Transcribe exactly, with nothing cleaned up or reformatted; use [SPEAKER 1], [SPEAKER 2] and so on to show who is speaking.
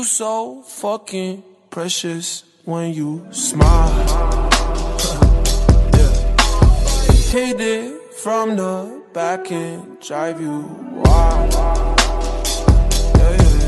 [SPEAKER 1] so fucking precious when you smile. Yeah. Hit it from the back and drive you wild. Yeah, yeah, yeah.